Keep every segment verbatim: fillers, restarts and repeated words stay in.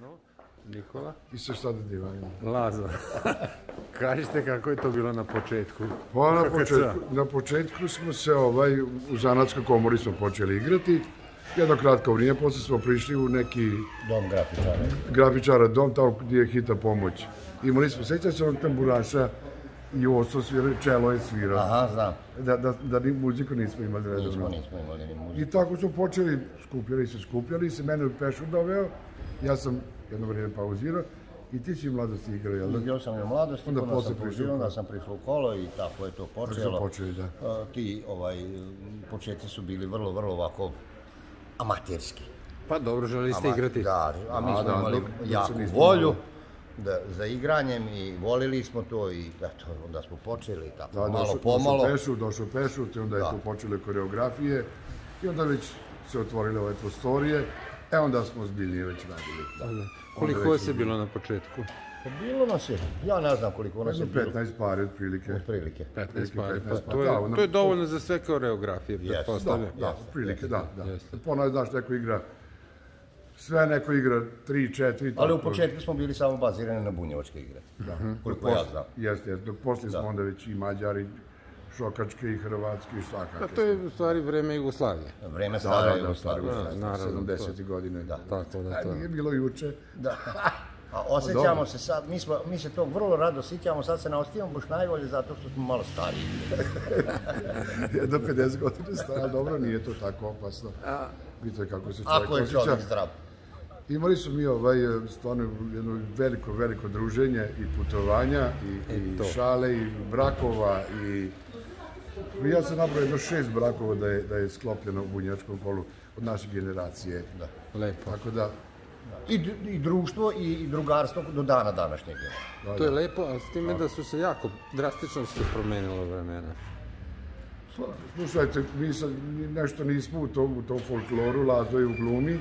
Nikola? I sa šta da divanima. Lazo. Kažite kako je to bilo na početku? Pa na početku, na početku smo se ovaj, u zanatskoj komori smo počeli igrati. Jedno kratko vrijeme, posle smo prišli u neki... Dom grafičara. Grafičara, dom tamo gdje je hitna pomoć. Imali smo, sjeća se onog tamburaša i oso svira, čelo je svirao. Aha, znam. Da, da, da ni muziku nismo imali redovno. Nismo, nismo imali ni muziku. I tako smo počeli, skupljali se, skupljali se, mene u pešu doveo, ja sam jedno vrijeme pauzirao i ti si u mladosti igrao, jel da? Igrao sam i u mladosti, onda onda sam prišao, prišao, onda sam prišao u kolo i tako je to počelo. Tako su počeli, da. Uh, ti, ovaj, početci su bili vrlo, vrlo ovako amaterski. Pa dobro, želi ste igrati. Da, a mi A, smo da, imali dok- dok se jaku nismo volju imali. da, za igranjem i volili smo to i eto, onda smo počeli i tako, Da, malo došao, pomalo. došao pešu, došao pešu, te onda je Da. tu počele koreografije i onda već se otvorile ove prostorije, e onda smo zbiljnije već radili. Da. Koliko vas je bilo na početku? Pa bilo nas je, ja ne znam koliko nas je Jedno bilo. petnaest pari otprilike. Otprilike. petnaest pari. Pa petnaest, to pa da, je, ono- to je dovoljno za sve koreografije, Yes. Da, pretpostavljam. da, otprilike, da, da. Jeste. Ponovno, znaš, neko igra, sve neko igra tri, četiri, Ali u tako. početku smo bili samo bazirani na bunjevačke igre. Da. Koliko ja znam. Jeste, jeste, dok poslije smo onda već i Mađari, Šokačke i Hrvatski i Pa svakake. to je u stvari vreme Jugoslavije. Vreme Da, stare da, da, Jugoslavije. stari, naravno, sedamdesetih godine. Da, Tako da to. nije bilo juče. Da. A osjećamo se sad, mi, smo, mi se tog vrlo rado sjećamo, sad se ne osjećamo baš najbolje zato što smo malo stariji. Jedno pedeset godina stara, dobro, nije to tako opasno. Vidite kako se čovjek Ako je čovjek osjeća. zdrav. Imali smo mi ovaj, stvarno jedno veliko, veliko druženje i putovanja, i, i to. šale, i brakova, i... Ja sam napravio jedno šest brakova da je, da je sklopljeno u bunjevačkom kolu od naše generacije. Da. Lepo. Tako da, I, d- I društvo i, i drugarstvo do dana današnjeg. da, To je da. lepo, a s time da su se jako drastično su se promenilo vremena. Slušajte, mi sad ni- nešto nismo u tom, u tom folkloru, Lazo je u glumi.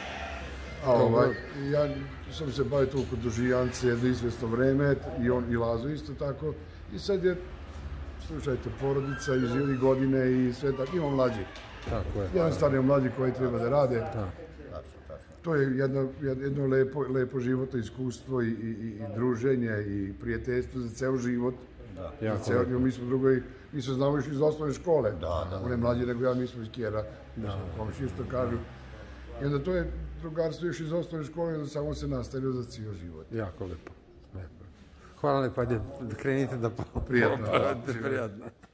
A ovaj, ja sam se bavio tu kod Dožijance jedno izvjesno vreme, i on i Lazo isto tako. I sad je, slušajte, porodica i živi godine i sve tako, ima mlađi. Tako je. Jednostavno mlađi koji treba da rade. Da. Tačno, tačno. To je jedno, jedno lepo, lepo životno iskustvo i, i, i, i druženje i prijateljstvo za ceo život. Da. Za Jako ceo, lepo. mi smo drugovi, mi se znamo još iz osnovne škole. Da, da. On je mlađi nego ja, mi smo iz Kjera. Da. Komši isto kažu. I onda to je drugarstvo još iz osnovne škole, onda samo se nastavio za cijel život. Jako lepo. Lepo. Hvala lepo, ajde, krenite da po... Prijatno. Prijatno.